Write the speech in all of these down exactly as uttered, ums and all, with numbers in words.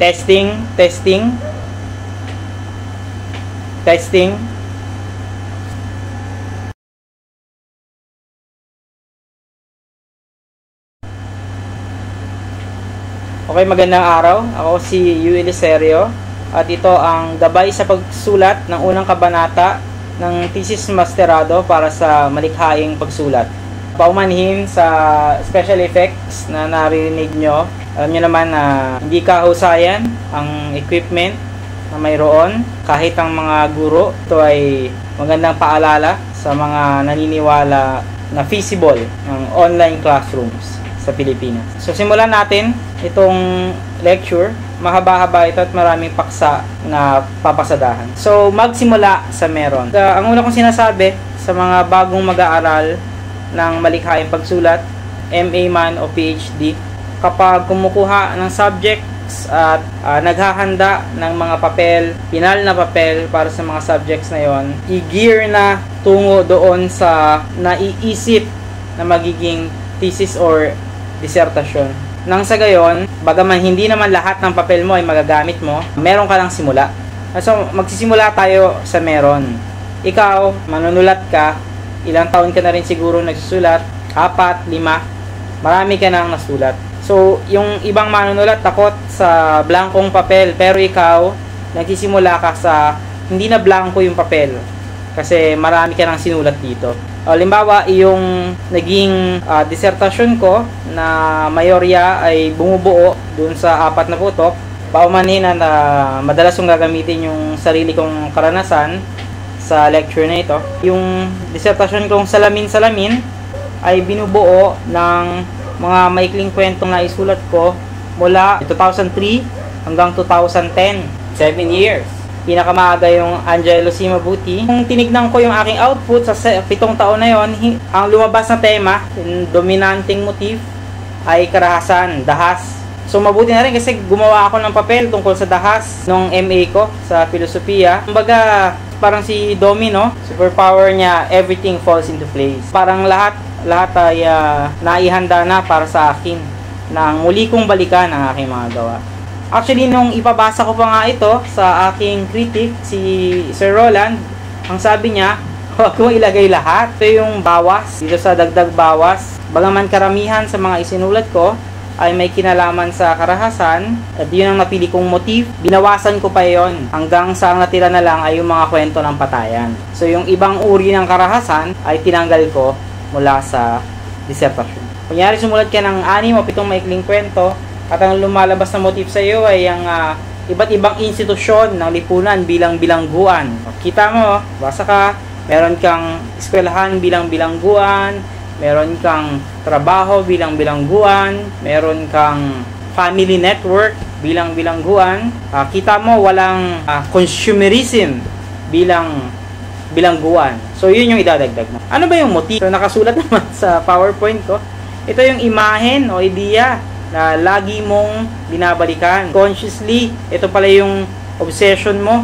Testing, testing. Testing. Okay, magandang araw. Ako si Yui Liserio at ito ang gabay sa pagsulat ng unang kabanata ng thesis masterado para sa malikhaing pagsulat. Paumanhin sa special effects na naririnig nyo. Alam nyo naman na hindi kahusayan ang equipment na mayroon kahit ang mga guro. Ito ay magandang paalala sa mga naniniwala na feasible ng online classrooms sa Pilipinas. So simulan natin itong lecture. Mahaba-haba ito at maraming paksa na papasadahan. So magsimula sa meron. Uh, ang una kong sinasabi sa mga bagong mag-aaral ng malikhaing pagsulat, M A man o P H D, kapag kumukuha ng subjects at uh, naghahanda ng mga papel, pinal na papel para sa mga subjects na yon, i-gear na tungo doon sa naiisip na magiging thesis or disertasyon. Nang sa gayon, bagaman hindi naman lahat ng papel mo ay magagamit mo, meron ka lang simula. So, magsisimula tayo sa meron. Ikaw, manunulat ka, ilang taon ka na rin siguro nagsusulat, apat, lima, marami ka nang nasulat. So, yung ibang manunulat takot sa blankong papel, pero ikaw, nagsisimula ka sa hindi na blanko yung papel kasi marami ka nang sinulat dito. O, limbawa, yung naging uh, disertasyon ko na mayorya ay bumubuo dun sa apat na putok. Paumanhin na uh, madalas kong gagamitin yung sarili kong karanasan sa lecture na ito. Yung disertasyon kong salamin-salamin ay binubuo ng mga maikling kwentong na isulat ko mula two thousand three hanggang two thousand ten. seven years. Pinakamaaga yung Angelo C. Mabuti. Kung tinignan ko yung aking output sa pitong taon na yon, ang lumabas na tema, yung dominanting motif, ay karahasan, dahas. So mabuti na rin kasi gumawa ako ng papel tungkol sa dahas nung M A ko sa filosofiya. Kumbaga, parang si Domino, superpower niya, everything falls into place. Parang lahat, lahat ay uh, naihanda na para sa akin nang muli kong balikan ang aking mga gawa. Actually, nung ipabasa ko pa nga ito sa aking critic, si Sir Roland, ang sabi niya, huwag kong ilagay lahat. Ito yung bawas, dito sa dagdag bawas. Bagaman karamihan sa mga isinulat ko ay may kinalaman sa karahasan, at yun ang napili kong motif, binawasan ko pa yon hanggang sa ang natira na lang ay yung mga kwento ng patayan. So yung ibang uri ng karahasan ay tinanggal ko mula sa disertasyon. Kunyari sumulat ka ng anim o pitong maikling kwento at ang lumalabas na motif sa iyo ay ang uh, iba't ibang institusyon ng lipunan bilang bilangguan. Kita mo, basa ka, meron kang eskwelahan bilang bilangguan, meron kang trabaho bilang bilangguan, meron kang family network bilang bilangguan. Uh, kita mo, walang uh, consumerism bilang bilangguan. So, yun yung idadagdag mo. Ano ba yung motif? So, nakasulat naman sa PowerPoint ko. Ito yung imahen o idea na lagi mong binabalikan. Consciously, ito pala yung obsession mo.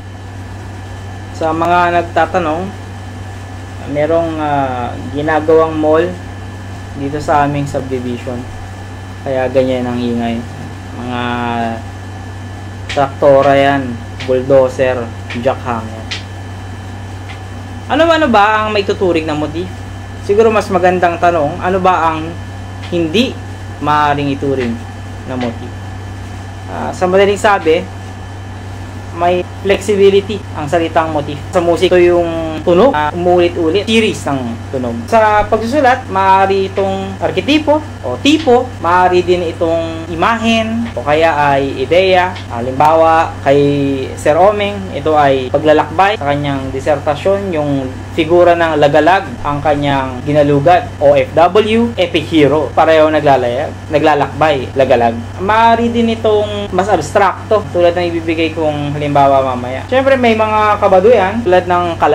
Sa mga nagtatanong, merong uh, ginagawang mall dito sa aming subdivision. Kaya ganyan ang ingay. Mga traktora yan, bulldozer, jackhammer. Ano-ano ba ang may tuturing na motif? Siguro mas magandang tanong, ano ba ang hindi maaaring ituring na motif? Uh, sa madaling sabi, may flexibility ang salitang motif. Sa musik, ito yung tunog, uh, umulit-ulit, series ng tunog. Sa pagsusulat, maaari itong arketipo o tipo, maaari din itong imahen o kaya ay ideya. Halimbawa, kay Sir Omeng, ito ay paglalakbay sa kanyang disertasyon, yung figura ng lagalag, ang kanyang ginalugat, O F W, epic hero. Pareho naglalayag, naglalakbay, lagalag. Maaari din itong mas abstrakto, tulad ng ibibigay kong halimbawa mamaya. Siyempre may mga kabaduyan tulad ng kalayaan,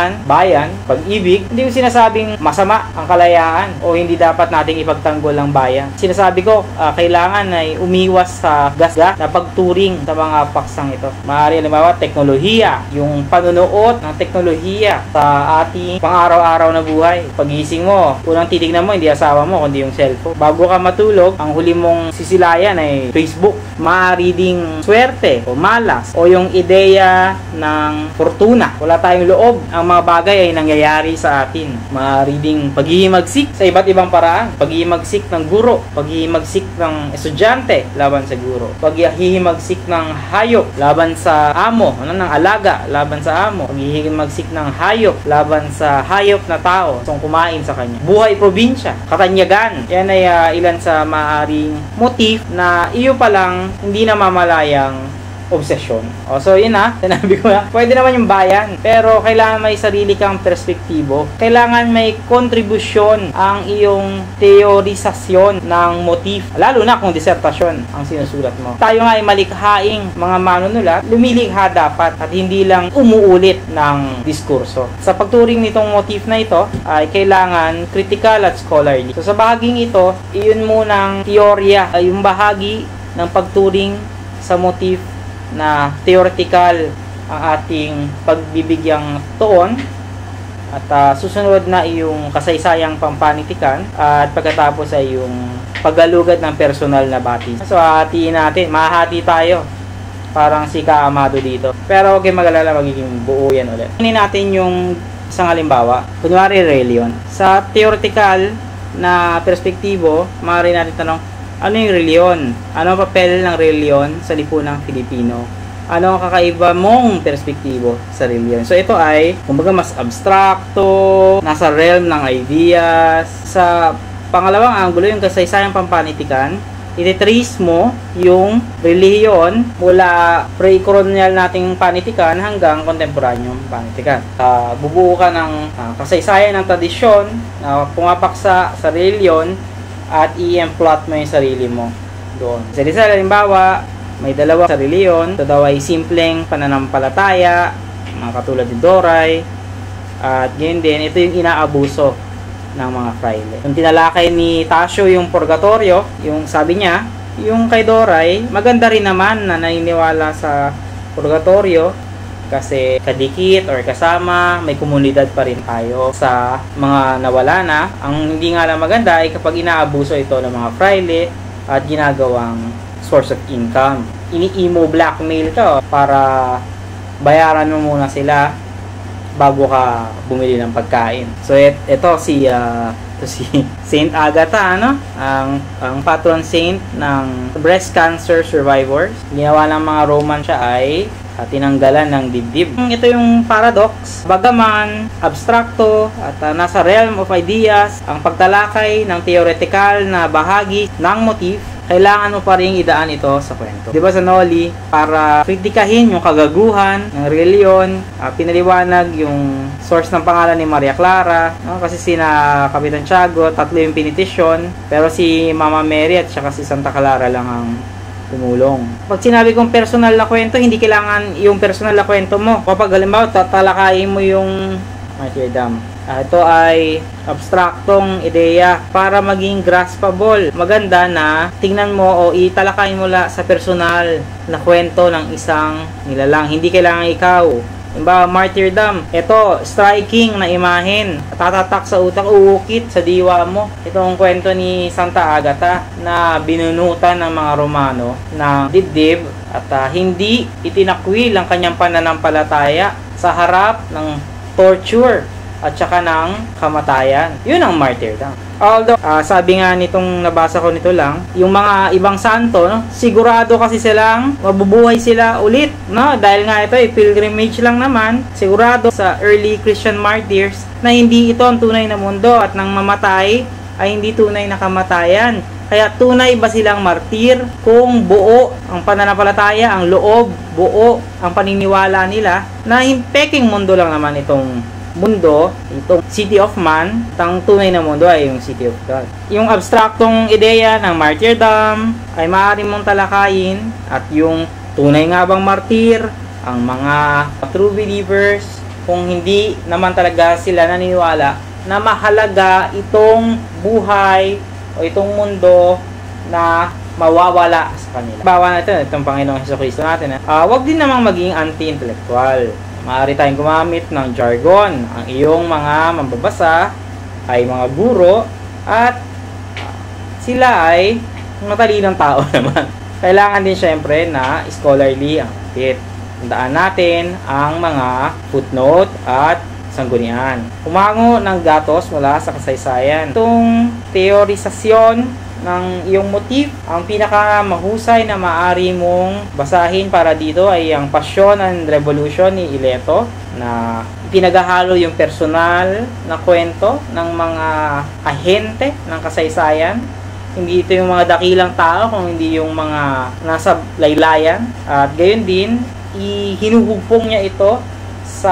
kalayaan, bayan, pag-ibig. Hindi ko sinasabing masama ang kalayaan o hindi dapat nating ipagtanggol ang bayan. Sinasabi ko, uh, kailangan ay umiwas sa gasga na pagturing sa mga paksang ito. Maaari halimbawa, teknolohiya, yung panunuot ng teknolohiya sa ating pang-araw-araw na buhay. Pagising mo, unang titignan mo, hindi asawa mo, kundi yung cellphone. Bago ka matulog, ang huli mong sisilayan ay Facebook. Maaari ding swerte o malas o yung ideya ng fortuna. Wala tayong loob. Ang mga bagay ay nangyayari sa atin. Maaari ding paghihimagsik sa iba't ibang paraan. Paghihimagsik ng guro, paghihimagsik ng estudyante laban sa guro, paghihimagsik ng hayop laban sa amo, ano, ng alaga laban sa amo, paghihimagsik ng hayop laban sa hayop na tao kung kumain sa kanya. Buhay probinsya, katanyagan. Yan ay uh, ilan sa maaring motif na iyo pa lang hindi na mamalayang obsesyon. O, so yun na, sinabi ko na, pwede naman yung bayan, pero kailangan may sarili kang perspektibo. Kailangan may kontribusyon ang iyong teorisasyon ng motif, lalo na kung disertasyon ang sinusulat mo. Tayo nga ay malikhaing mga manunulat, lumilikha dapat at hindi lang umuulit ng diskurso. Sa pagturing nitong motif na ito, ay kailangan critical at scholarly. So sa bahaging ito, iyon munang teorya, ay yung bahagi ng pagturing sa motif na theoretical ang ating pagbibigyang tuon at uh, susunod na yung kasaysayang pampanitikan at pagkatapos ay yung paggalugad ng personal na batis. So hatiin natin, mahati tayo parang si Ka Amado dito, pero huwag kayong mag-alala, magiging buo yan ulit. Kunin natin yung isang halimbawa, kunwari reliyon. Sa theoretical na perspektibo, maaari natin tanong, ano yung reliyon? Ano ang papel ng reliyon sa lipunang Pilipino? Ano ang kakaiba mong perspektibo sa reliyon? So ito ay, kumbaga, mas abstrakto, nasa realm ng ideas. Sa pangalawang anggulo, yung kasaysayang pampanitikan, ititrace mo yung reliyon mula pre-colonial nating panitikan hanggang kontemporanyong panitikan. Uh, bubuo ka ng uh, kasaysayan ng tradisyon na pumapaksa sa reliyon at i-emplot mo yung sarili mo doon. Sa Rizal, halimbawa, may dalawa sa reliyon. Ito daw ay simpleng pananampalataya, mga katulad ni Doray. At ganyan din, ito yung inaabuso ng mga fraile. Yung tinalakay ni Tasio yung purgatorio, yung sabi niya, yung kay Doray, maganda rin naman na naniniwala sa purgatorio kasi kadikit or kasama, may komunidad pa rin tayo sa mga nawala na. Ang hindi nga lang maganda ay kapag inaabuso ito ng mga fraile at ginagawang source of income. Ini-emo blackmail ka para bayaran mo muna sila bago ka bumili ng pagkain. So et, ito si uh, ito si Saint Agatha, ano? Ang ang patron saint ng breast cancer survivors. Ginawa ng mga Roman siya ay at tinanggalan ng dibdib. Ito yung paradox. Bagaman abstrakto at uh, nasa realm of ideas, ang pagtalakay ng theoretical na bahagi ng motif, kailangan mo pa rin idaan ito sa kwento. Diba sa Noli, para kritikahin yung kagaguhan ng reliyon, uh, pinaliwanag yung source ng pangalan ni Maria Clara, no? Kasi sina Kapitan Tiago, tatlo yung pinitisyon, pero si Mama Mary at saka si Santa Clara lang ang tumulong. Pag sinabi kong personal na kwento, hindi kailangan yung personal na kwento mo. Kapag halimbawa, tatalakayin mo yung martyrdom. Uh, ito ay abstraktong ideya para maging graspable. Maganda na tingnan mo o italakay mo la sa personal na kwento ng isang nilalang. Hindi kailangan ikaw. Diba, martyrdom. Ito, striking na imahen. Tatatak sa utak, uukit sa diwa mo. Itong kwento ni Santa Agatha na binunutan ng mga Romano ng dibdib at uh, hindi itinakwil ang kanyang pananampalataya sa harap ng torture at saka ng kamatayan. Yun ang martyrdom. Although, uh, sabi nga nitong nabasa ko nito lang, yung mga ibang santo, no, sigurado kasi silang mabubuhay sila ulit, no? Dahil nga ito ay pilgrimage lang naman, sigurado sa early Christian martyrs na hindi ito ang tunay na mundo at nang mamatay ay hindi tunay na kamatayan. Kaya tunay ba silang martir kung buo ang pananampalataya, ang loob, buo ang paniniwala nila na peking mundo lang naman itong mundo, itong City of Man, ang tunay na mundo ay yung City of God. Yung abstraktong ideya ng martyrdom ay maaari mong talakayin at yung tunay nga bang martir, ang mga true believers, kung hindi naman talaga sila naniniwala na mahalaga itong buhay o itong mundo na mawawala sa kanila. Bawa natin, itong Panginoong Hesukristo natin, uh, wag din namang maging anti-intellectual. Maaari tayong gumamit ng jargon. Ang iyong mga mambabasa ay mga guro at uh, sila ay matalinong tao naman. Kailangan din syempre na scholarly ang fit. Tandaan natin ang mga footnote at sanggunian. Humango ng datos mula sa kasaysayan. Itong teorisasyon ng iyong motif, ang pinaka mahusay na maaari mong basahin para dito ay ang Passion and Revolution ni Ileto, na pinaghahalo yung personal na kwento ng mga ahente ng kasaysayan. Hindi ito yung mga dakilang tao, kung hindi yung mga nasa laylayan. At gayon din, ihinuhugpong niya ito sa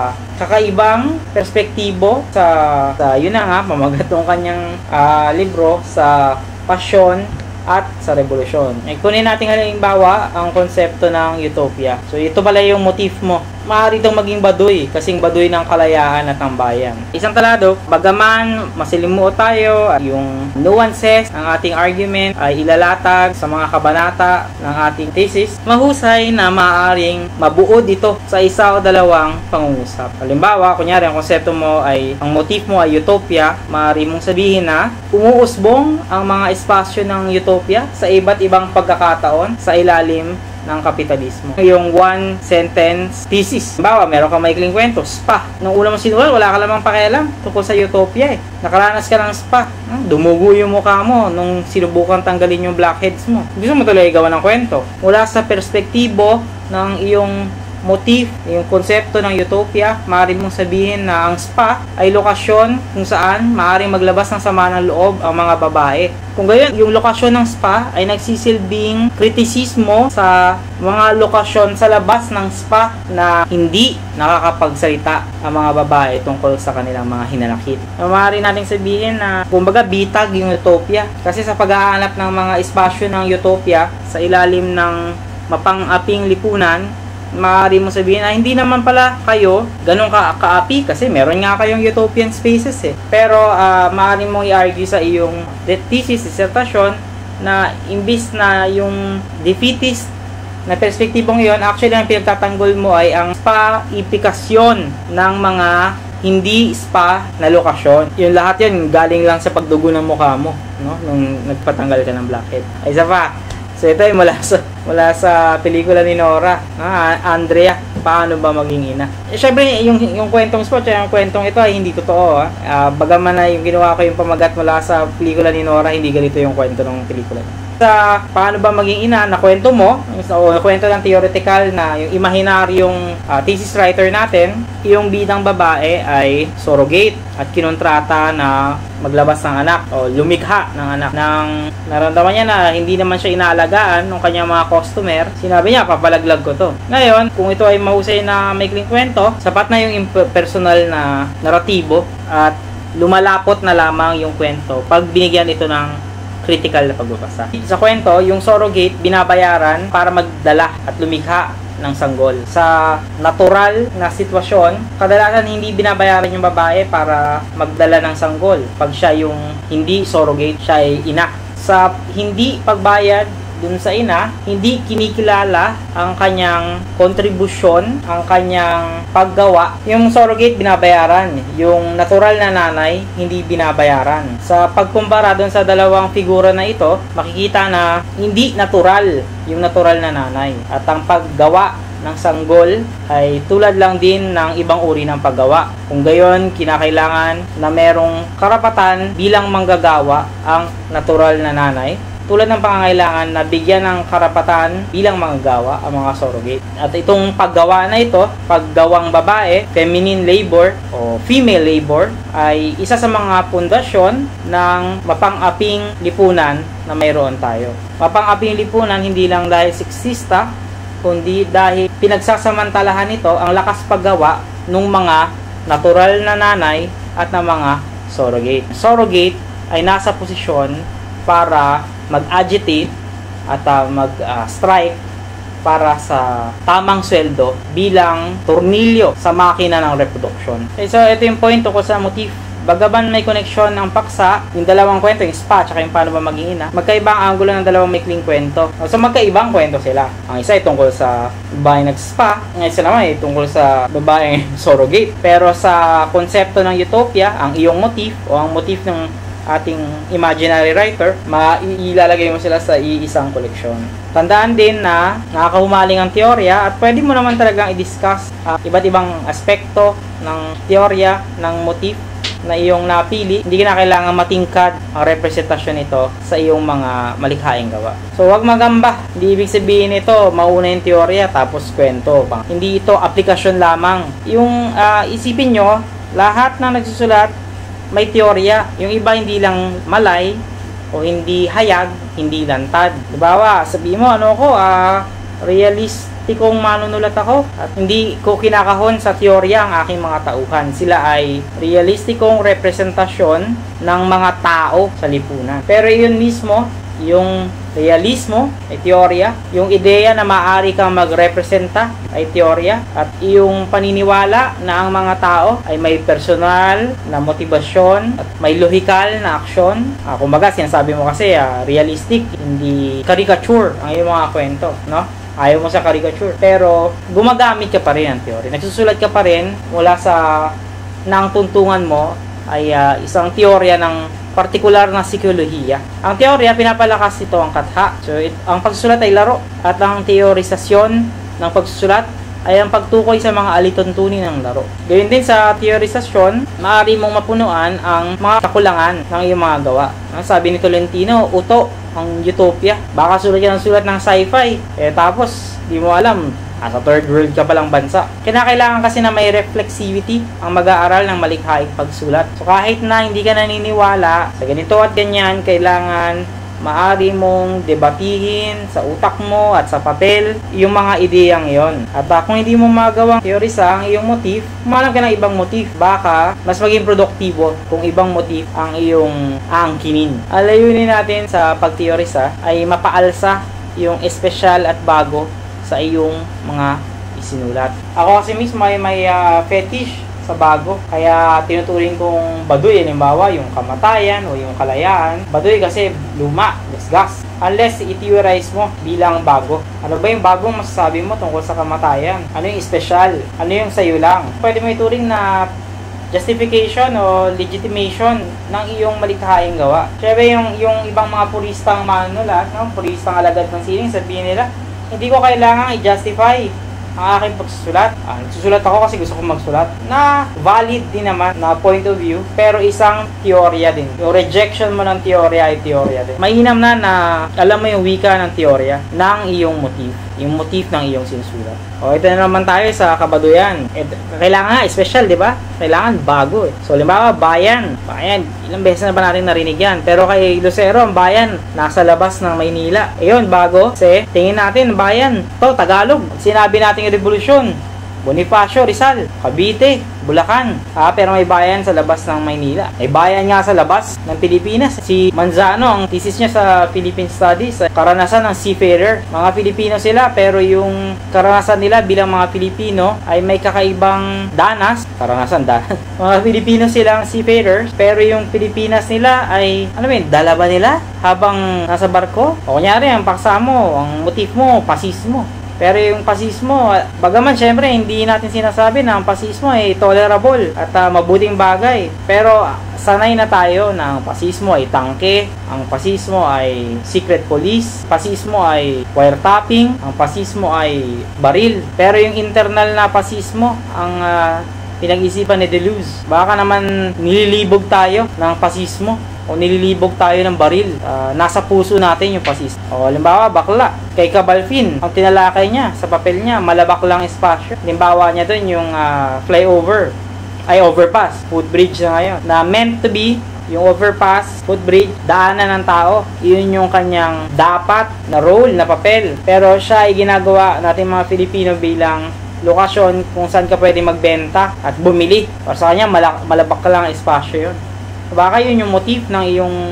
kakaibang perspektibo sa, sa yun na nga, pamagat ng kanyang uh, libro sa Passion at sa Revolusyon. Eh, kunin natin halimbawa ang konsepto ng utopia. So ito pala yung motif mo. Maaari itong maging baduy, kasing baduy ng kalayaan at ng bayan. Isang talado, bagaman masilimuot tayo, yung nuances ng ating argument ay ilalatag sa mga kabanata ng ating thesis, mahusay na maaaring mabuod ito sa isa o dalawang pangungusap. Halimbawa, kunyari, ang konsepto mo ay, ang motif mo ay utopia, maaari mong sabihin na umuusbong ang mga espasyo ng utopia sa iba't ibang pagkakataon sa ilalim ng kapitalismo. Yung one sentence thesis. Bawa, meron ka maikling kwento, spa. Nung una mo sinulat, wala ka lamang pakialam tungkol sa utopia eh. Nakaranas ka ng spa. Dumugo yung mukha mo nung sinubukan tanggalin yung blackheads mo. Gusto mo tuloy gawa ng kwento. Mula sa perspektibo ng iyong motif, yung konsepto ng utopia, maaaring mong sabihin na ang spa ay lokasyon kung saan maaaring maglabas ng sama ng loob ang mga babae. Kung gayon, yung lokasyon ng spa ay nagsisilbing kritisismo sa mga lokasyon sa labas ng spa na hindi nakakapagsalita ang mga babae tungkol sa kanilang mga hinanakit. Maaari nating sabihin na kumbaga bitag yung utopia, kasi sa pag-aanap ng mga espasyo ng utopia sa ilalim ng mapang-aping lipunan, maaari mo sabihin na hindi naman pala kayo ganun ka kaapi kasi meron nga kayong utopian spaces eh. Pero uh, maaari mong i-argue sa iyong thesis dissertation na imbis na yung defeatist na perspektibong yon, actually ang pinagtatanggol mo ay ang spa-ipikasyon ng mga hindi spa na lokasyon. Yung lahat yun galing lang sa pagdugo ng mukha mo, no? Nung nagpatanggal ka ng blackhead. Ay, isa pa. So ito ay mula sa, mula sa pelikula ni Nora, ah, Andrea, paano ba maging ina? Eh, syempre, yung, yung kwentong sport, yung kwentong ito ay hindi totoo. Ah. Uh, bagaman na yung ginawa ko yung pamagat mula sa pelikula ni Nora, hindi ganito yung kwento ng pelikula. Sa paano ba maging ina na kwento mo, o kwento ng theoretical na yung imaginaryong uh, thesis writer natin, yung bidang babae ay surrogate at kinontrata na maglabas ng anak o lumikha ng anak. Nang naramdaman niya na hindi naman siya inaalagaan ng kanyang mga customer, sinabi niya, papalaglag ko to. Ngayon, kung ito ay mahusay na maikling kwento, sapat na yung personal na naratibo at lumalapot na lamang yung kwento pag binigyan ito ng critical na pagbabasa. Sa kwento, yung surrogate binabayaran para magdala at lumikha ng sanggol. Sa natural na sitwasyon, kadalasan hindi binabayaran yung babae para magdala ng sanggol. Pag siya yung hindi surrogate, siya ay ina. Sa hindi pagbayad dun sa ina, hindi kinikilala ang kanyang kontribusyon, ang kanyang paggawa. Yung surrogate binabayaran, yung natural na nanay hindi binabayaran. Sa pagkumpara dun sa dalawang figura na ito, makikita na hindi natural yung natural na nanay. At ang paggawa ng sanggol ay tulad lang din ng ibang uri ng paggawa. Kung gayon, kinakailangan na merong karapatan bilang manggagawa ang natural na nanay, tulad ng pangangailangan na bigyan ng karapatan bilang manggagawa ang mga surrogate. At itong paggawa na ito, paggawang babae, feminine labor o female labor, ay isa sa mga pundasyon ng mapang-aping lipunan na mayroon tayo. Mapang-aping lipunan hindi lang dahil seksista, kundi dahil pinagsasamantalahan nito ang lakas paggawa ng mga natural na nanay at ng mga surrogate. Surrogate ay nasa posisyon para mag-agitate at uh, mag-strike uh, para sa tamang sweldo bilang tornilyo sa makina ng reproduction. Okay, so ito yung point tungkol sa motif. Bagaman may koneksyon ng paksa, yung dalawang kwento, yung spa, tsaka yung paano ba maging ina, magkaiba ang angulo ng dalawang maikling kwento. So magkaibang kwento sila. Ang isa ay tungkol sa babaeng nag-spa, ang isa naman ay tungkol sa babaeng surrogate. Pero sa konsepto ng utopia, ang iyong motif o ang motif ng ating imaginary writer, mailalagay mo sila sa iisang koleksyon. Tandaan din na nakakahumaling ang teorya at pwede mo naman talagang i-discuss uh, iba't ibang aspekto ng teorya ng motif na iyong napili. Hindi ka na kailangan matingkad ang representasyon nito sa iyong mga malikhaing gawa. So, wag magamba. Hindi ibig sabihin ito, mauna yung teorya tapos kwento. Hindi ito aplikasyon lamang. Yung uh, isipin nyo, lahat ng nagsusulat may teorya. Yung iba hindi lang malay o hindi hayag, hindi lantad. Diba, sabihin mo, ano ko, uh, realist tikong manunulat ako at hindi ko kinakahon sa teorya ang aking mga tauhan. Sila ay realistikong representasyon ng mga tao sa lipunan. Pero yun mismo, yung realismo ay teorya, yung ideya na maaari kang magrepresenta ay teorya, at yung paniniwala na ang mga tao ay may personal na motibasyon at may lohikal na aksyon. Ah, kumbaga, sinasabi mo kasi ah, realistic, hindi caricature ang iyong mga kwento, no? Ayaw mo sa caricature, pero gumagamit ka pa rin ng teorya. Nagsusulat ka pa rin mula sa nang tuntungan mo ay uh, isang teorya ng partikular na psikolohiya. Ang teorya, pinapalakas ito ang katha. So, it, ang pagsusulat ay laro, at ang teorisasyon ng pagsusulat ay ang pagtukoy sa mga alituntunin ng laro. Gayun din sa teorisasyon, maaari mong mapunuan ang mga kakulangan ng iyong mga gawa. Sabi ni Tolentino, uto ang utopia. Baka sulat ka ng sulat ng sci-fi, eh tapos di mo alam, nasa third world ka palang bansa. Kinakailangan kasi na may reflexivity ang mag-aaral ng malikhaing pagsulat. So kahit na hindi ka naniniwala sa ganito at ganyan, kailangan maaari mong debatihin sa utak mo at sa papel yung mga ideyang yon. At uh, kung hindi mo magawang teorisa ang iyong motif, kumalang ka ng ibang motif. Baka mas maging produktibo kung ibang motif ang iyong aangkinin. Alayunin natin sa pagteorisa ay mapaalsa yung espesyal at bago sa iyong mga isinulat. Ako kasi mismo ay may uh, fetish sa bago. Kaya tinuturing kong baduy, halimbawa yung kamatayan o yung kalayaan. Baduy kasi luma, gasgas. Unless i-theorize mo bilang bago. Ano ba yung bagong masasabi mo tungkol sa kamatayan? Ano yung special? Ano yung sayo lang? Pwede mo ituring na justification o legitimation ng iyong malikhaing gawa. Siyempre yung, yung ibang mga puristang manunulat, no? Puristang alagad ng sining, sabihin nila, hindi ko kailangang i-justify ang aking pagsusulat. Ah, susulat ako kasi gusto kong magsulat. Na valid din naman na point of view, pero isang teorya din. Yung rejection mo ng teorya ay teorya din. Mainam na na alam mo yung wika ng teorya ng iyong motif. Yung motif ng iyong sinusulat. O, ito na naman tayo sa kabaduyan. Ito, kailangan nga, special, di ba? Kailangan bago eh. So, limbawa, bayan. Bayan, ilang beses na ba natin narinig yan? Pero kay Lucero, ang bayan, nasa labas ng Maynila. Ayun, bago. Kasi, tingin natin, bayan. To Tagalog. Sinabi natin yung revolusyon. Bonifacio, Rizal, Cavite, Bulacan. Ah, pero may bayan sa labas ng Maynila. May bayan nga sa labas ng Pilipinas. Si Manzano, ang thesis niya sa Philippine Studies, karanasan ng seafarer. Mga Pilipino sila, pero yung karanasan nila bilang mga Pilipino ay may kakaibang danas. Karanasan, danas. Mga Pilipino silang seafarers, pero yung Pilipinas nila ay, ano ba yun, dala ba nila habang nasa barko? O kunyari, ang paksa mo, ang motif mo, pasismo. Pero yung pasismo, bagaman syempre hindi natin sinasabi na ang pasismo ay tolerable at uh, mabuting bagay. Pero sanay na tayo na ang pasismo ay tangke, ang pasismo ay secret police, pasismo ay wiretapping, ang pasismo ay baril. Pero yung internal na pasismo, ang uh, pinag-isipan ni Deleuze, baka naman nililibog tayo ng pasismo o nililibog tayo ng baril. Uh, nasa puso natin yung pasismo. O halimbawa, bakla. Kay Cabalfin, ang tinalakay niya sa papel niya, malabak lang espasyo. Halimbawa niya doon yung uh, flyover, ay overpass, footbridge na ngayon, na meant to be yung overpass, footbridge, daanan ng tao. Yun yung kanyang dapat na role, na papel. Pero siya ay ginagawa natin mga Filipino bilang lokasyon kung saan ka pwede magbenta at bumili. Para sa kanya, malabak ka lang espasyo yun. Baka yun yung motif ng iyong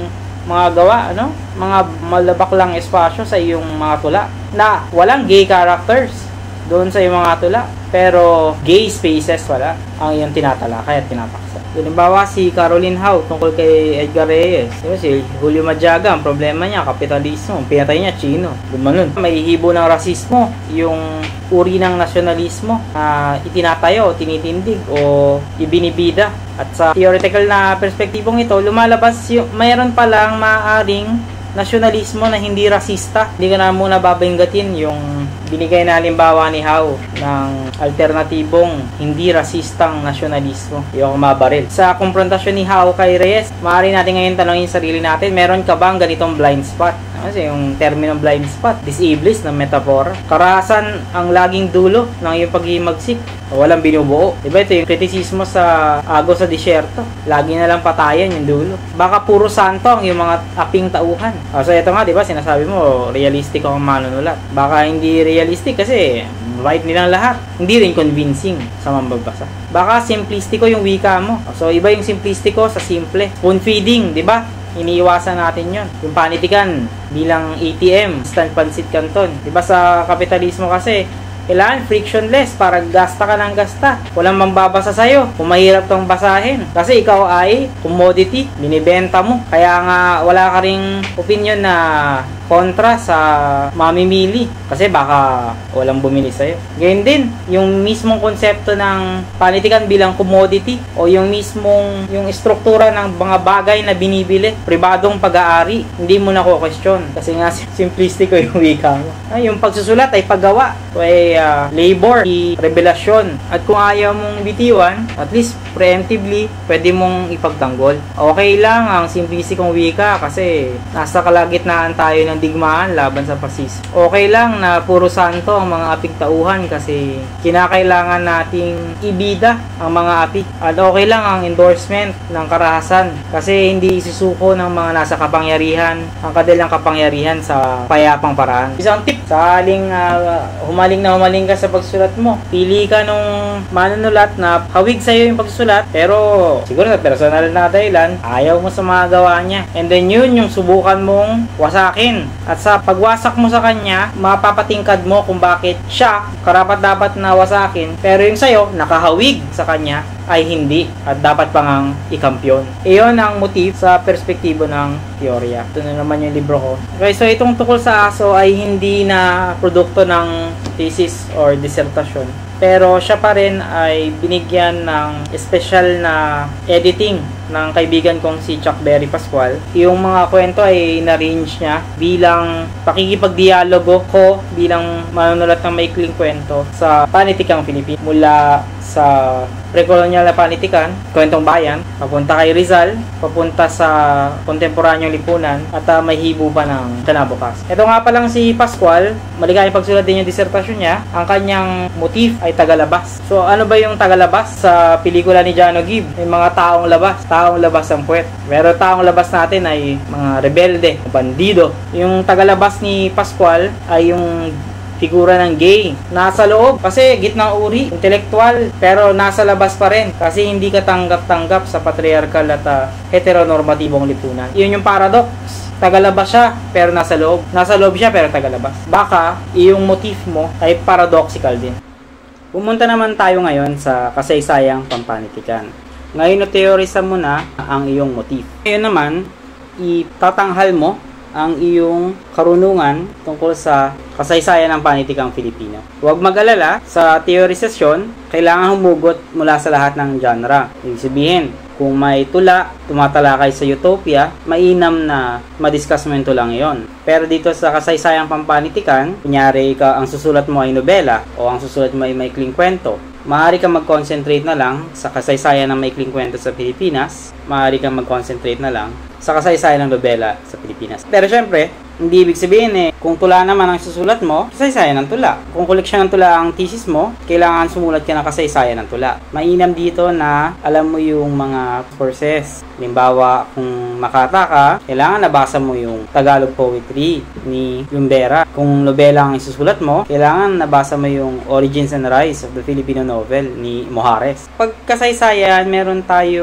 mga gawa, ano? Mga malabaklang espasyo sa iyong mga tula na walang gay characters doon sa iyong mga tula. Pero gay spaces wala ang iyong tinatalakay at tinapaksa. Halimbawa si Caroline Howe tungkol kay Edgar Reyes. Diba, si Julio Madriaga, ang problema niya, kapitalismo. Ang pinatay niya, Chino. Gumanon. May hibo ng rasismo, yung uri ng nasyonalismo na uh, itinatayo, tinitindig o ibinibida. At sa theoretical na perspektibong ito, lumalabas yung mayroon palang maaaring nasyonalismo na hindi rasista. Hindi ka na muna babanggatin yung binigay na halimbawa ni Howe ng alternatibong hindi rasistang nasyonalismo. Yung mabaril. Sa komprontasyon ni Howe kay Reyes, maaari natin ngayon tanongin sarili natin, meron ka bang ganitong blind spot? Kasi yung termino blind spot, disableist na metaphor. Karahasan ang laging dulo ng iyong paghimagsik. Walang binubuo. Diba ito yung kritisismo sa Agos sa Disyerto. Lagi na lang patayan yung dulo. Baka puro santo ang yung mga aping tauhan. So ito nga, diba, sinasabi mo, realistic ang manunulat. Baka hindi realistic kasi right nilang lahat. Hindi rin convincing sa mambabasa. Baka simplistiko yung wika mo. So iba yung simplistiko sa simple. Spoon feeding, diba? Iniiwasan natin yon. Yung panitikan bilang A T M, instant pancit canton. Diba sa kapitalismo kasi, kailangan frictionless para gasta ka ng gasta. Walang mambabasa sa'yo kung mahirap tong basahin. Kasi ikaw ay commodity, binibenta mo. Kaya nga wala ka ring opinion na kontra sa mamimili. Kasi baka walang bumili sa'yo. Ganyan din, yung mismong konsepto ng panitikan bilang commodity o yung mismong yung struktura ng mga bagay na binibili, pribadong pag-aari, hindi mo na ko-question. Kasi nga simplistic ko yung wika mo. Ay, yung pagsusulat ay paggawa. O ay uh, labor, i revelasyon. At kung ayaw mong bitiwan, at least preemptively, pwede mong ipagtanggol. Okay lang ang simplistikong wika kasi nasa kalagitnaan tayo ng digmaan laban sa fascismo. Okay lang na puro santo ang mga aping tauhan kasi kinakailangan nating ibida ang mga api. At okay lang ang endorsement ng karahasan kasi hindi isusuko ng mga nasa kapangyarihan ang kanilang kapangyarihan sa payapang paraan. Isang tip, sa haling uh, humaling na humaling ka sa pagsulat mo, pili ka nung manunulat na hawig sa'yo yung pagsulat pero siguro sa personal na dahilan ayaw mo sa mga gawa niya. And then yun yung subukan mong wasakin. At sa pagwasak mo sa kanya, mapapatingkad mo kung bakit siya karapat-dapat na wasakin, pero yung sa'yo, nakahawig sa kanya, ay hindi. At dapat pang ang ikampyon. Iyon ang motif sa perspektibo ng teorya. Ito na naman yung libro ko. Okay, so itong tukol sa aso ay hindi na produkto ng thesis or dissertation. Pero siya pa rin ay binigyan ng special na editing ng kaibigan kong si Chuck Berry Pascual. Yung mga kwento ay na-arrange niya bilang pakikipagdialogo ko bilang manunulat ng maikling kwento sa panitikang Pilipino. Mula sa pre-colonial na panitikan, kwentong bayan, papunta kay Rizal, papunta sa kontemporanyong lipunan, at uh, may hibo pa ng kinabukas. Ito nga pa lang si Pascual, maligayang pagsulat din yung disertasyon niya, ang kanyang motif ay tagalabas. So ano ba yung tagalabas sa pelikula ni Jano Gibb? May mga taong labas, taong labas ang puwet. Pero taong labas natin ay mga rebelde, bandido. Yung tagalabas ni Pascual ay yung figura ng gay. Nasa loob kasi gitnang uri, intelektual, pero nasa labas pa rin kasi hindi ka tanggap-tanggap sa patriarchal at uh, heteronormatibong lipunan. Yun yung paradox. Tagalabas siya pero nasa loob. Nasa loob siya pero tagalabas. Baka iyong motif mo ay paradoxical din. Pumunta naman tayo ngayon sa kasaysayang pampanitikan. Ngayon na-teorisa mo na ang iyong motif. Ngayon naman, itatanghal mo ang iyong karunungan tungkol sa kasaysayan ng panitikang Filipino. Huwag mag-alala, sa teorisasyon, kailangan humugot mula sa lahat ng genre. Ibig sabihin, kung may tula, tumatalakay sa utopia, mainam na madiscuss mo yung tulang yon. Pero dito sa kasaysayang pampanitikan, kunyari ka, ang susulat mo ay nobela o ang susulat mo ay maikling kwento, maaari kang mag-concentrate na lang sa kasaysayan ng maikling kwento sa Pilipinas, maaari kang mag-concentrate na lang sa kasaysayan ng nobela sa Pilipinas. Pero syempre, hindi ibig sabihin eh, kung tula naman ang susulat mo, kasaysayan ng tula. Kung koleksyon ng tula ang thesis mo, kailangan sumulat ka ng kasaysayan ng tula. Mainam dito na alam mo yung mga sources. Halimbawa, kung Makata ka, kailangan nabasa mo yung Tagalog poetry ni Yumbera. Kung nobela ang isusulat mo, kailangan nabasa mo yung Origins and Rise of the Filipino Novel ni Mojares. Pag kasaysayan, meron tayong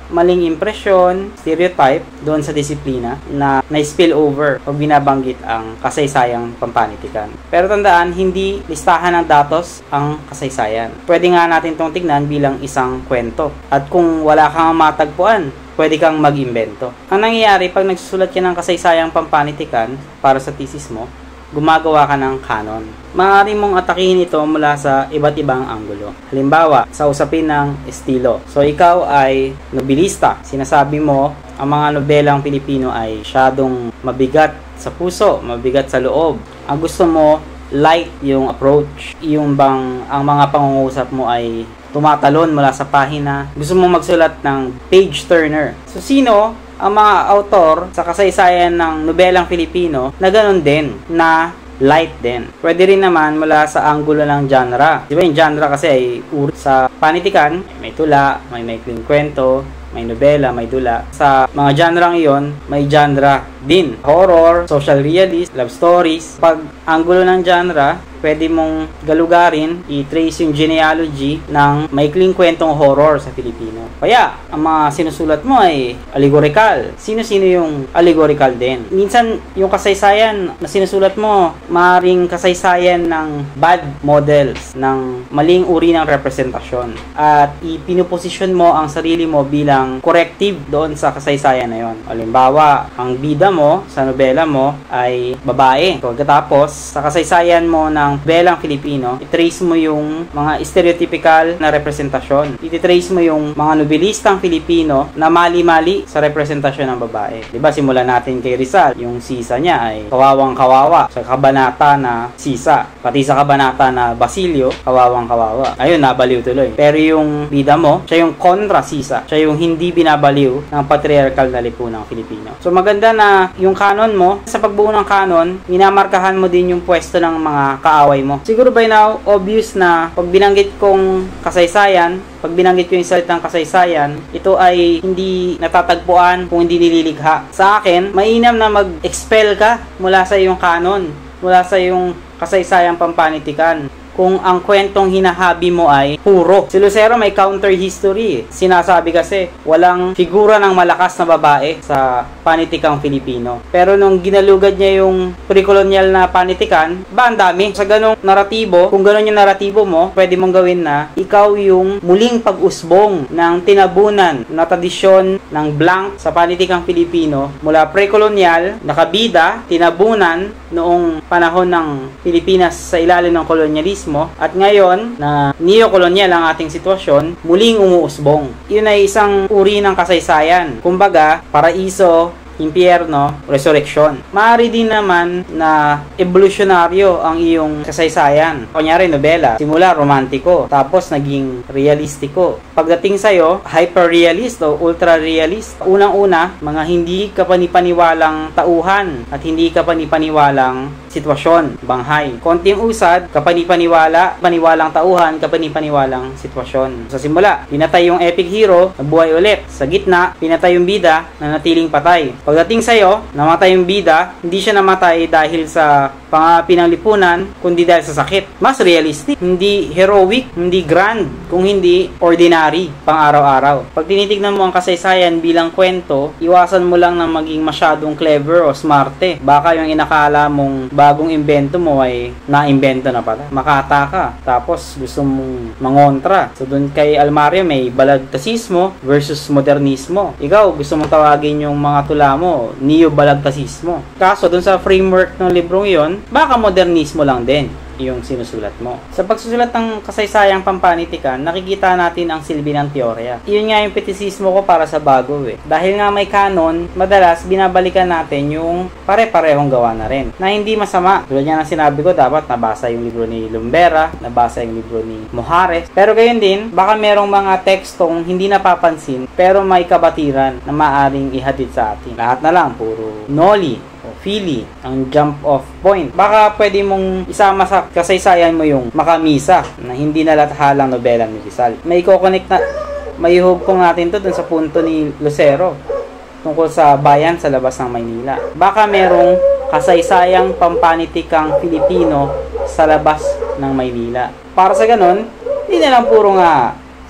maling impresyon, stereotype doon sa disiplina na na-spill over pag binabanggit ang kasaysayang pampanitikan. Pero tandaan, hindi listahan ng datos ang kasaysayan. Pwede nga natin itong tignan bilang isang kwento. At kung wala kang matagpuan, pwede kang mag-imbento. Ang nangyayari pag nagsusulat ka ng kasaysayang pampanitikan para sa thesis mo, gumagawa ka ng canon. Maaari mong atakihin ito mula sa iba't ibang anggulo. Halimbawa, sa usapin ng estilo. So, ikaw ay nobilista. Sinasabi mo, ang mga nobelang Pilipino ay masyadong mabigat sa puso, mabigat sa loob. Ang gusto mo, light yung approach. Yung bang ang mga pangungusap mo ay tumatalon mula sa pahina. Gusto mo magsulat ng page turner. So, sino ang mga autor sa kasaysayan ng nobelang Filipino na ganun din, na light din? Pwede rin naman mula sa anggulo ng genre. Di ba yung genre kasi ay uri sa panitikan, may tula, may maikling kwento, may nobela, may dula. Sa mga genre iyon, may genre din. Horror, social realist, love stories. Pag anggulo ng genre, pwede mong galugarin, i-trace yung genealogy ng maikling kwentong horror sa Pilipino. Kaya, ang mga sinusulat mo ay allegorical. Sino-sino yung allegorical din? Minsan, yung kasaysayan na sinusulat mo, maaaring kasaysayan ng bad models, ng maling uri ng representasyon. At ipinuposisyon mo ang sarili mo bilang corrective doon sa kasaysayan na yon. Halimbawa, ang bida mo sa nobela mo ay babae. Pagkatapos, sa kasaysayan mo ng nobelang Filipino, i-trace mo yung mga stereotypical na representasyon. I-trace mo yung mga nobelistang Filipino na mali-mali sa representasyon ng babae. Diba, simulan natin kay Rizal. Yung sisa niya ay kawawang kawawa sa kabanata na sisa. Pati sa kabanata na Basilio, kawawang kawawa. Ayun, nabaliw tuloy. Pero yung bida mo, siya yung kontra sisa. Siya yung hindi binabaliw ng patriarchal na lipunang Filipino. So maganda na yung canon mo, sa pagbuo ng canon, minamarkahan mo din yung pwesto ng mga kaaway mo. Siguro by now, obvious na pag binanggit kong kasaysayan, pag binanggit ko yung salitang kasaysayan, ito ay hindi natatagpuan kung hindi nililikha. Sa akin, mainam na mag-expel ka mula sa iyong canon, mula sa iyong kasaysayang pampanitikan. Kung ang kwentong hinahabi mo ay puro. Si Lucero may counter history. Sinasabi kasi walang figura ng malakas na babae sa panitikang Filipino. Pero nung ginalugad niya yung pre-colonial na panitikan, ba ang dami. Sa ganong naratibo, kung ganon yung naratibo mo, pwede mong gawin na ikaw yung muling pag-usbong ng tinabunan na tradisyon ng blank sa panitikang Filipino mula pre-colonial, nakabida, tinabunan noong panahon ng Pilipinas sa ilalim ng kolonyalismo. At ngayon, na neo-kolonyal ang ating sitwasyon, muling umuusbong. Yun ay isang uri ng kasaysayan. Kumbaga, paraiso, impyerno, resurrection. Maaari din naman na evolusyonaryo ang iyong kasaysayan. Kunyari, nobela. Simula, romantiko. Tapos, naging realistiko. Pagdating sa'yo, hyper-realist o ultra-realist. Unang-una, mga hindi kapanipaniwalang tauhan at hindi kapanipaniwalang sitwasyon, banghay. Konting usad, kapanipaniwala, paniwalang tauhan, kapanipaniwalang sitwasyon. Sa simula, pinatay yung epic hero, nabuhay ulit. Sa gitna, pinatay yung bida, na natiling patay. Pagdating sa'yo, namatay yung bida, hindi siya namatay dahil sa pangapi ng lipunan, kundi dahil sa sakit. Mas realistic, hindi heroic, hindi grand, kung hindi ordinary, pang araw-araw. Pag tinitignan mo ang kasaysayan bilang kwento, iwasan mo lang na maging masyadong clever o smarte. Baka yung inakala mong bagong imbento mo ay na-imbento na pala. Makata ka, tapos gusto mong mangontra. So dun kay Almario may balagtasismo versus modernismo. Ikaw, gusto mong tawagin yung mga tula mo, neo-balagtasismo. Kaso dun sa framework ng librong yon, baka modernismo lang din yung sinusulat mo. Sa pagsusulat ng kasaysayang pampanitikan, nakikita natin ang silbi ng teorya. Iyon nga yung petisismo ko para sa bago eh. Dahil nga may canon, madalas binabalikan natin yung pare-parehong gawa na rin. Na hindi masama. Tulad nga ng sinabi ko, dapat nabasa yung libro ni Lumbera, nabasa yung libro ni Mojares. Pero gayon din, baka merong mga tekstong hindi napapansin, pero may kabatiran na maaring ihatid sa atin. Lahat na lang, puro noli o fili, ang jump off point. Baka pwede mong isama sa kasaysayan mo yung Makamisa na hindi nalathalang nobela ni Rizal. May i-connect na, may hugpong natin to dun sa punto ni Lucero tungkol sa bayan sa labas ng Maynila. Baka merong kasaysayang pampanitikang Filipino sa labas ng Maynila. Para sa ganun, hindi na lang puro nga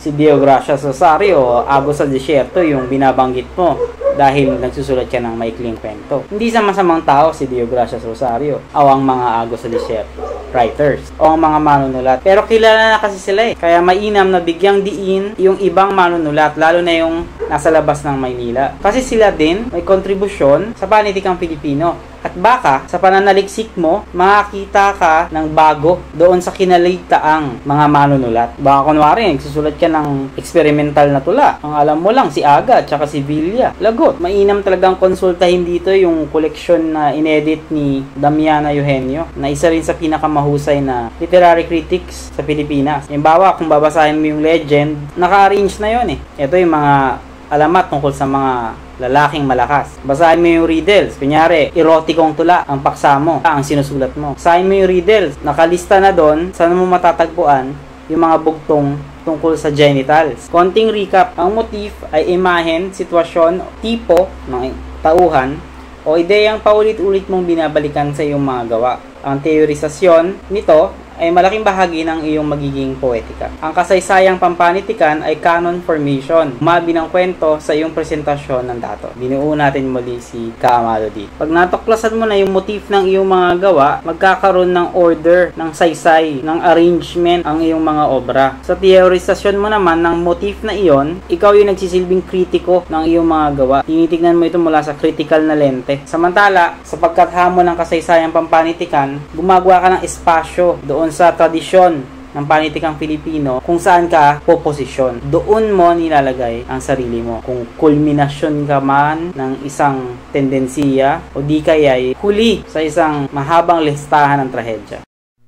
si Deogracias Rosario, Agos sa Desierto yung binabanggit mo dahil nagsusulat ka ng maikling kwento. Hindi sa masamang tao si Deogracias Rosario o ang mga Agos sa Desierto writers o ang mga manunulat. Pero kilala na kasi sila eh. Kaya mainam na bigyang diin yung ibang manunulat, lalo na yung nasa labas ng Maynila. Kasi sila din may kontribusyon sa panitikang Pilipino. At baka, sa pananaliksik mo, makakita ka ng bago doon sa kinaligtaang mga manunulat. Baka kunwari, nagsusulat ka ng experimental na tula. Ang alam mo lang, si Aga at saka si Villa. Lagot. Mainam talagang konsultahin dito yung koleksyon na inedit ni Damiana Eugenio, na isa rin sa pinakamahusay na literary critics sa Pilipinas. Yung bawa, kung babasahin mo yung legend, naka-arrange na yun eh. Ito yung mga alamat tungkol sa mga lalaking malakas. Basahin mo yung riddles. Kunyari, erotikong tula ang paksa mo, ang sinusulat mo. Basahin mo yung riddles. Nakalista na doon, saan mo matatagpuan yung mga bugtong tungkol sa genitals. Konting recap, ang motif ay imahen, sitwasyon, tipo ng tauhan o ideyang paulit-ulit mong binabalikan sa iyong mga gawa. Ang teorisasyon nito ay malaking bahagi ng iyong magiging poetika. Ang kasaysayang pampanitikan ay canon formation. Umabi ng kwento sa iyong presentasyon ng dato. Binuo natin muli si Ka Amado dito. Pag natuklasan mo na yung motif ng iyong mga gawa, magkakaroon ng order, ng saysay, ng arrangement ang iyong mga obra. Sa teorisasyon mo naman ng motif na iyon, ikaw yung nagsisilbing kritiko ng iyong mga gawa. Tinitignan mo ito mula sa critical na lente. Samantala, sa pagkathamon ng kasaysayang pampanitikan, gumagawa ka ng espasyo doon sa tradisyon ng panitikang Pilipino kung saan ka poposisyon. Doon mo nilalagay ang sarili mo. Kung kulminasyon ka man ng isang tendensiya o di kaya'y huli sa isang mahabang listahan ng trahedya.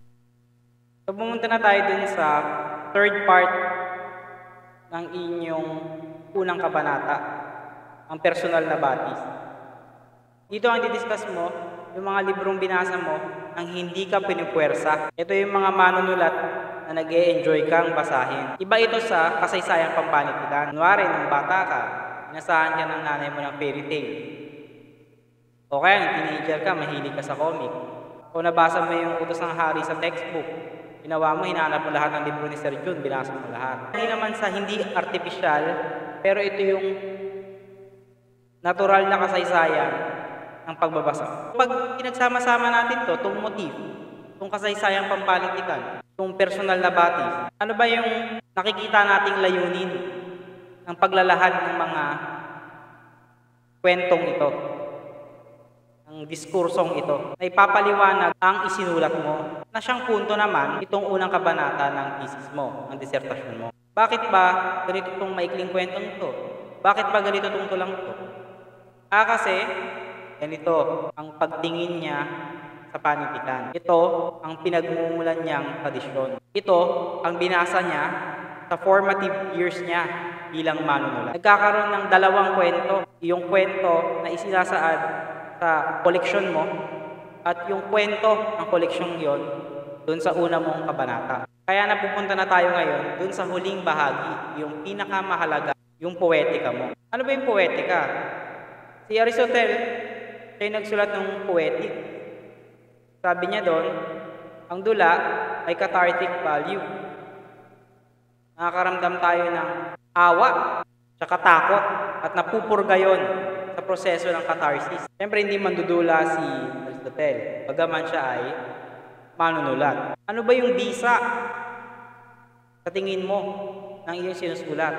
So, pumunta na tayo dun sa third part ng inyong unang kabanata, ang personal na batis. Dito ang didiscuss mo yung mga librong binasa mo ang hindi ka pinupwersa. Ito yung mga manunulat na nag-e-enjoy kang basahin. Iba ito sa kasaysayang pampanitikan. Kunwari, nung bata ka, inasahan ka ng nanay mo ng fairy tale. O kaya, nung teenager ka, mahilig ka sa comic. O nabasa mo yung Utos ng Hari sa textbook. Ginawa mo, hinanap mo lahat ng libro ni Sir Jun, binasa mo lahat. Hindi naman sa hindi artificial, pero ito yung natural na kasaysayan ng pagbabasa. Pag pinagsama-sama natin to, itong motif, itong kasaysayang pampanitikan, itong personal na batis, ano ba yung nakikita nating layunin ng paglalahad ng mga kwentong ito, ng diskursong ito, na ipapaliwanag ang isinulat mo, na siyang punto naman itong unang kabanata ng thesis mo, ng disertasyon mo. Bakit ba ganito itong maikling kwentong ito? Bakit ba ganito itong tulang ito? Ah, kasi ganito ang pagtingin niya sa panitikan. Ito ang pinagmumulan niyang tradisyon. Ito ang binasa niya sa formative years niya bilang manunulat. Nagkakaroon ng dalawang kwento. Yung kwento na isinasaad sa koleksyon mo at yung kwento ng koleksyon yon dun sa una mong kabanata. Kaya napupunta na tayo ngayon dun sa huling bahagi, yung pinakamahalaga, yung poetika mo. Ano ba yung poetika? Si Aristotle, siya yung nagsulat ng poetic. Sabi niya doon, ang dula ay cathartic value. Nakakaramdam tayo ng awa, tsaka takot, at napupurga yun sa proseso ng catharsis. Siyempre, hindi mandudula si Aristotle, bagaman siya ay manunulat. Ano ba yung bisa sa tingin mo ng iyong sinusulat?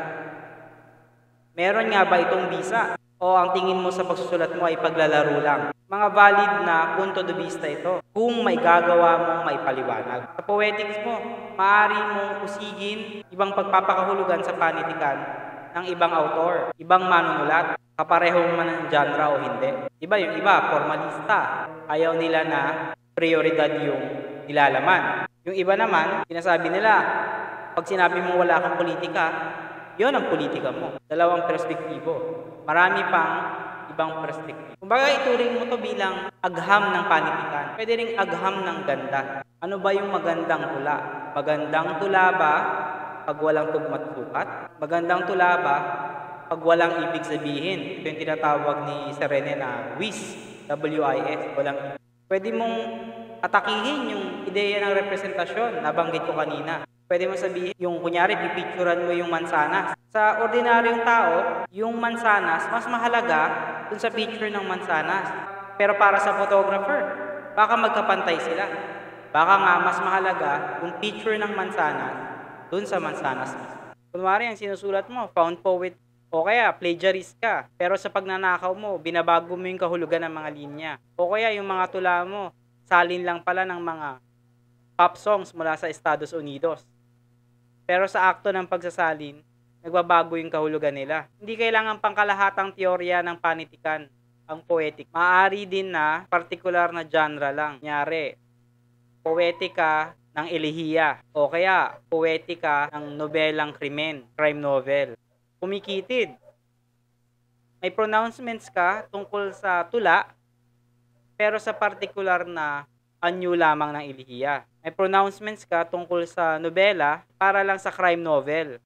Meron nga ba itong bisa? O ang tingin mo sa pagsusulat mo ay paglalaro lang? Mga valid na punto de vista ito kung may gagawa mong maipaliwanag. Sa poetics mo, maaari mong usigin ibang pagpapakahulugan sa panitikan ng ibang autor, ibang manunulat, kapareho man ng genre o hindi. Diba yung iba, formalista, ayaw nila na prioridad yung nilalaman. Yung iba naman, sinasabi nila, pag sinabi mo wala kang politika, yon ang politika mo. Dalawang perspektibo. Marami pang ibang perspektibo. Kumbaga, ituring mo to bilang agham ng panitikan. Pwede ring agham ng ganda. Ano ba yung magandang tula? Magandang tula ba pag walang tugmat sukat? Magandang tula ba pag walang ibig sabihin? Ito yung tinatawag ni Serene na W I S, W I S, walang ibig. Pwede mong atakihin yung ideya ng representasyon, nabanggit ko kanina. Pwede mo sabihin, yung kunyari, pipicturan mo yung mansanas. Sa ordinaryong tao, yung mansanas, mas mahalaga dun sa picture ng mansanas. Pero para sa photographer, baka magkapantay sila. Baka nga mas mahalaga yung picture ng mansanas dun sa mansanas mismo. Kunwari, ang sinusulat mo, found poet, o kaya plagiarist ka. Pero sa pagnanakaw mo, binabago mo yung kahulugan ng mga linya. O kaya yung mga tula mo, salin lang pala ng mga pop songs mula sa Estados Unidos. Pero sa akto ng pagsasalin, nagbabago yung kahulugan nila. Hindi kailangan pangkalahatang teorya ng panitikan ang poetic. Maaari din na partikular na genre lang. Kunyari, poetika ng elehiya o kaya poetika ng nobelang krimen, crime novel. Kumikitid. May pronouncements ka tungkol sa tula pero sa partikular na anyo lamang ng elehiya. May pronouncements ka tungkol sa nobela para lang sa crime novel.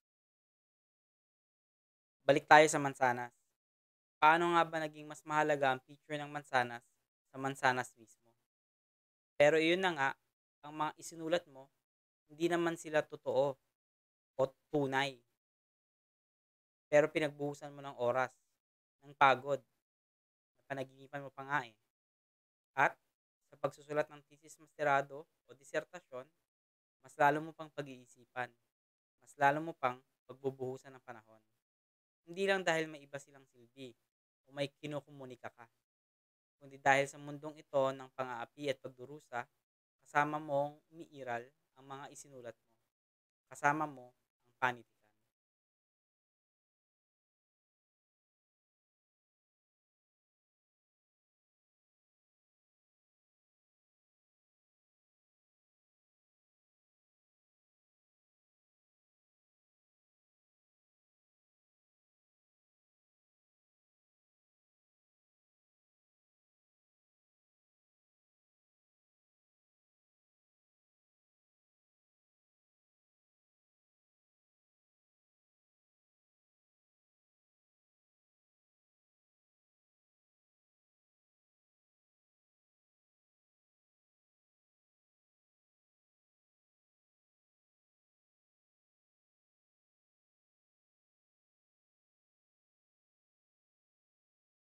Balik tayo sa mansanas. Paano nga ba naging mas mahalaga ang picture ng mansanas sa mansanas mismo? Pero iyon na nga, ang mga isinulat mo, hindi naman sila totoo o tunay. Pero pinagbuhusan mo ng oras, ng pagod, panaginipan mo pa nga eh. At sa pagsusulat ng thesis masterado o disertasyon, mas lalo mo pang pag-iisipan, mas lalo mo pang pagbubuhusan ng panahon. Hindi lang dahil may iba silang silbi o may kinukomunika ka, kundi dahil sa mundong ito ng pang-aapi at pagdurusa, kasama mong umiiral ang mga isinulat mo, kasama mo ang panitikan.